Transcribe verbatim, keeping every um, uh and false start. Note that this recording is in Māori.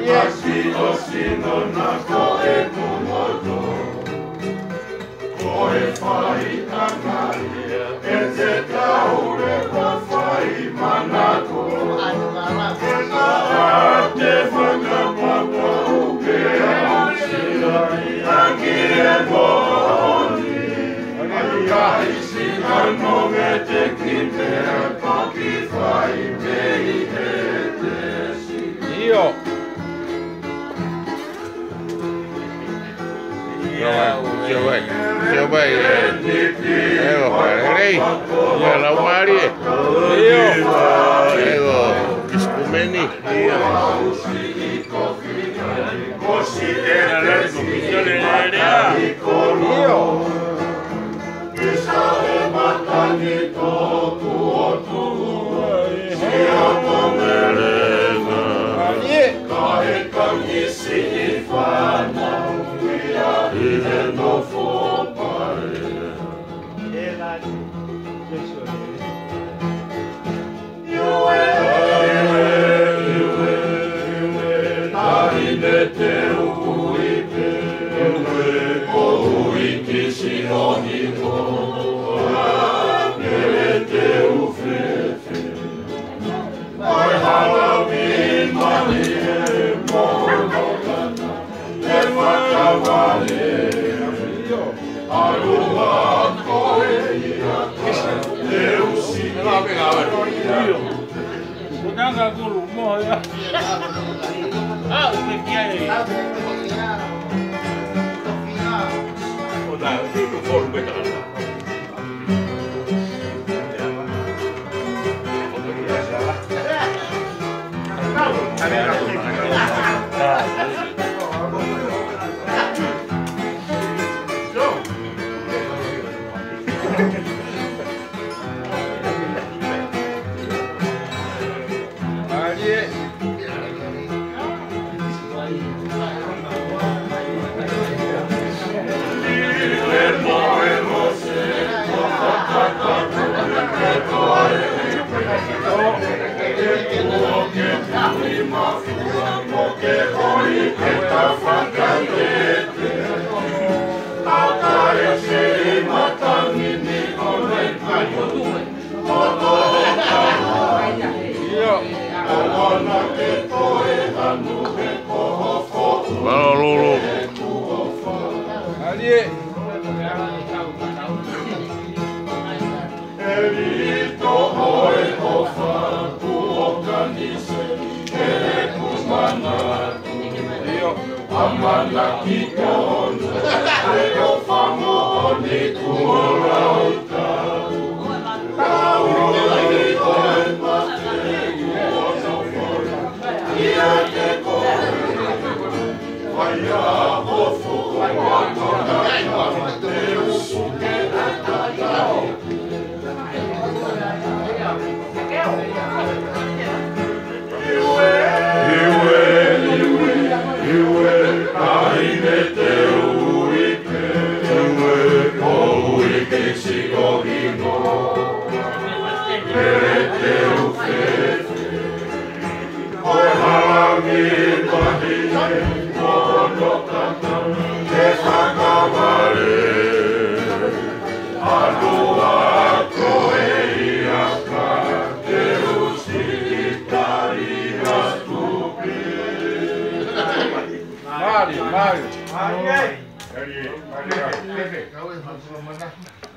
Asi osino na koe kumoto. Koe whai tangaria, e te taure wa whai manako. Te whakapapa uke ausira, aki e moni. Ai si ano me te kipea, koki whai mei e te si. Io! Chưa vậy, chưa vậy, đây là phải đây, nhà là Mari, đây là Iscumeni, Nada kuuluu moja. Ah, me quiere. Ota, tu forma tala. Valo Lulu. Ali. Elito oi ofa kuokanise elekumana. Amana kikon. Eo famo ni kumolauta. Mario, Mario. Mario. Mario. Mario.